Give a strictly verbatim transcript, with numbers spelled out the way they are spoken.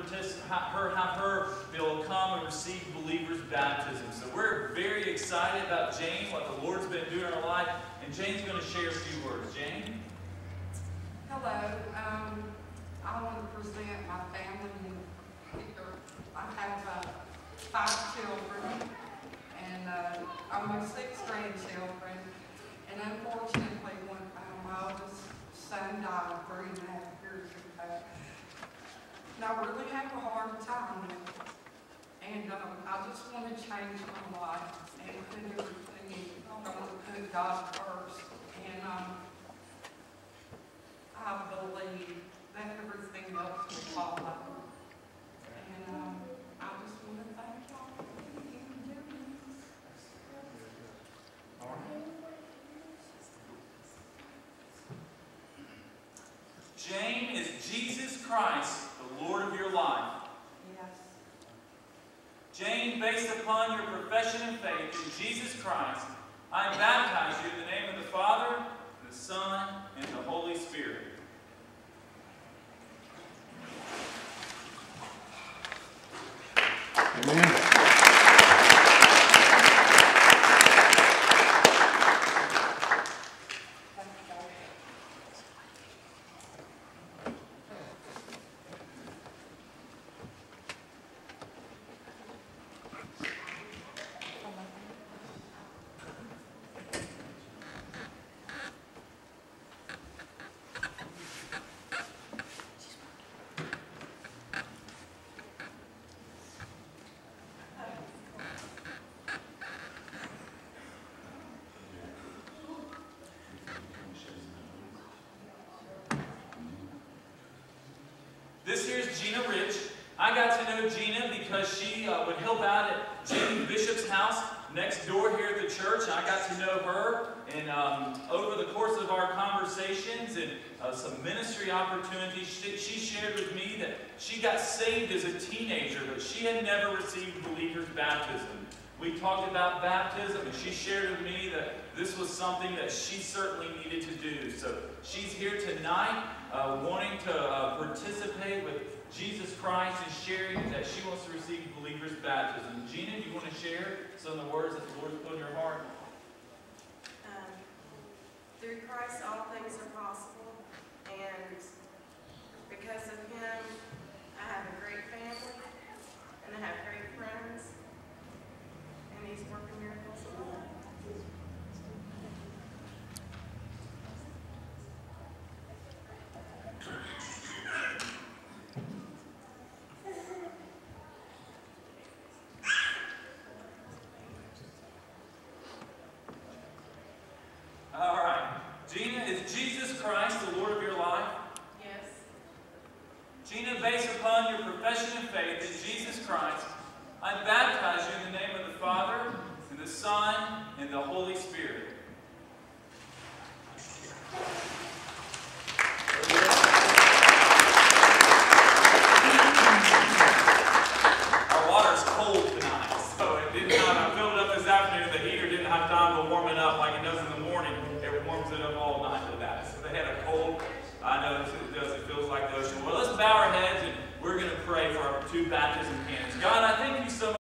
participate, her, have her be able to come and receive believers' baptism. So we're very excited about Jane, what the Lord's been doing in her life, and Jane's going to share a few words. Jane? Hello. Um, I want to present my family. I have uh, five children, and uh, almost six grandchildren. And unfortunately, when uh, my oldest son died three and a half years ago, and I really have a hard time. And um, I just want to change my life and put everything in. I want to put God first. And um, I believe that everything else will follow. And um, I just want to thank y'all for being here. All right. Jane is Jesus Christ, the Lord of your life. Yes. Jane, based upon your profession and faith in Jesus Christ, I baptize you in the name of the Father, the Son, and the Holy Spirit. Amen. This here's Gina Rich. I got to know Gina because she uh, would help out at Jamie Bishop's house next door here at the church. And I got to know her, and um, over the course of our conversations and uh, some ministry opportunities, she, she shared with me that she got saved as a teenager, but she had never received believer's baptism. We talked about baptism, and she shared with me that this was something that she certainly needed to do. So she's here tonight uh, wanting to uh, participate with Jesus Christ and sharing that she wants to receive believer's baptism. Gina, do you want to share some of the words that the Lord has put in your heart? Um, through Christ, all things are possible, and because of Him, I have a great family, and I have great friends, and He's working miracles in my life. All right. Gina, is Jesus Christ the Lord of your life? Yes. Gina, based upon your profession and faith in Jesus Christ, I baptize you in the name of the Father, and the Son, and the Holy Spirit. Our water's cold tonight, so it did not. I filled it up this afternoon. The heater didn't have time to warm it up like it does in the morning. It warms it up all night with that. So they had a cold. I know it does. It feels like the ocean. Well, let's bow our heads and we're going to pray for our two baptism canons. God, I thank you so much.